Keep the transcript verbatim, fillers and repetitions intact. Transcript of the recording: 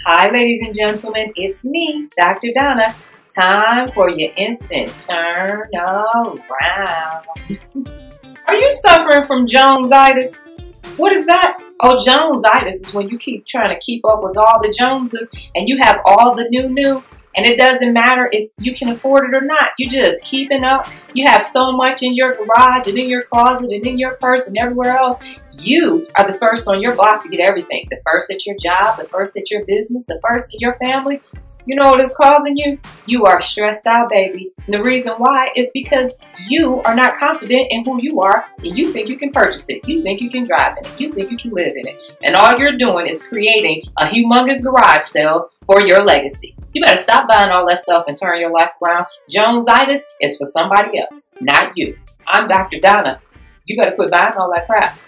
Hi, ladies and gentlemen, it's me, Doctor Donna. Time for your instant turn around. Are you suffering from Jonesitis? What is that? Oh, Jonesitis is when you keep trying to keep up with all the Joneses and you have all the new new, and it doesn't matter if you can afford it or not. You're just keeping up. You have so much in your garage and in your closet and in your purse and everywhere else. You are the first on your block to get everything. The first at your job, the first at your business, the first in your family. You know what is causing you? You are stressed out, baby. And the reason why is because you are not confident in who you are, and you think you can purchase it. You think you can drive in it. You think you can live in it. And all you're doing is creating a humongous garage sale for your legacy. You better stop buying all that stuff and turn your life around. Jonesitis is for somebody else, not you. I'm Doctor Donna. You better quit buying all that crap.